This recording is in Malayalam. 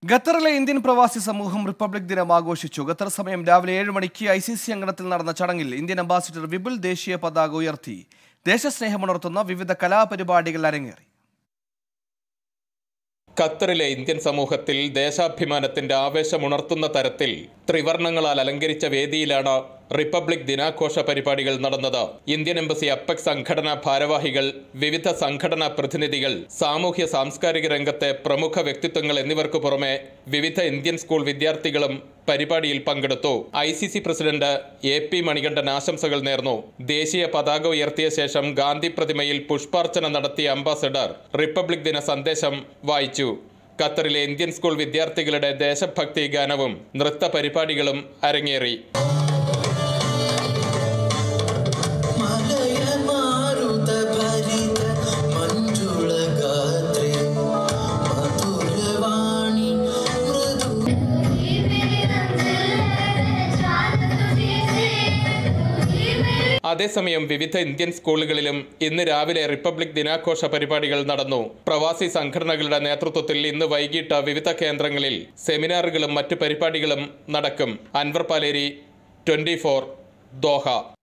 ഖത്തറിലെ ഇന്ത്യൻ പ്രവാസി സമൂഹം റിപ്പബ്ലിക് ദിനം ആഘോഷിച്ചു. ഖത്തർ സമയം രാവിലെ 7 മണിക്ക് ICC അങ്കണത്തിൽ നടന്ന ചടങ്ങിൽ ഇന്ത്യൻ അംബാസിഡർ വിപുൽ ദേശീയ പതാക ഉയർത്തി. ദേശസ്നേഹമുണർത്തുന്ന വിവിധ കലാപരിപാടികൾ അരങ്ങേറി. ഖത്തറിലെ ഇന്ത്യൻ സമൂഹത്തിൽ ദേശാഭിമാനത്തിന്റെ ആവേശമുണർത്തുന്ന തരത്തിൽ ത്രിവർണ്ണങ്ങളാൽ അലങ്കരിച്ച വേദിയിലാണ് റിപ്പബ്ലിക് ദിനാഘോഷ പരിപാടികൾ നടന്നത്. ഇന്ത്യൻ എംബസി അപ്പെക്സ് സംഘടനാ ഭാരവാഹികൾ, വിവിധ സംഘടനാ പ്രതിനിധികൾ, സാമൂഹ്യ സാംസ്കാരിക രംഗത്തെ പ്രമുഖ വ്യക്തിത്വങ്ങൾ എന്നിവർക്ക് പുറമെ വിവിധ ഇന്ത്യൻ സ്കൂൾ വിദ്യാർത്ഥികളും പരിപാടിയിൽ പങ്കെടുത്തു. ICC പ്രസിഡന്റ് AP മണികണ്ഠൻ ആശംസകൾ നേർന്നു. ദേശീയ പതാക ഉയർത്തിയ ശേഷം ഗാന്ധി പ്രതിമയിൽ പുഷ്പാർച്ചന നടത്തിയ അംബാസഡർ റിപ്പബ്ലിക് ദിന സന്ദേശം വായിച്ചു. ഖത്തറിലെ ഇന്ത്യൻ സ്കൂൾ വിദ്യാർത്ഥികളുടെ ദേശഭക്തി ഗാനവും നൃത്ത പരിപാടികളും അരങ്ങേറി. അതേസമയം വിവിധ ഇന്ത്യൻ സ്കൂളുകളിലും ഇന്ന് രാവിലെ റിപ്പബ്ലിക് ദിനാഘോഷ പരിപാടികൾ നടന്നു. പ്രവാസി സംഘടനകളുടെ നേതൃത്വത്തിൽ ഇന്ന് വൈകിട്ട് വിവിധ കേന്ദ്രങ്ങളിൽ സെമിനാറുകളും മറ്റു പരിപാടികളും നടക്കും. അൻവർ പാലേരി, 24, ദോഹ.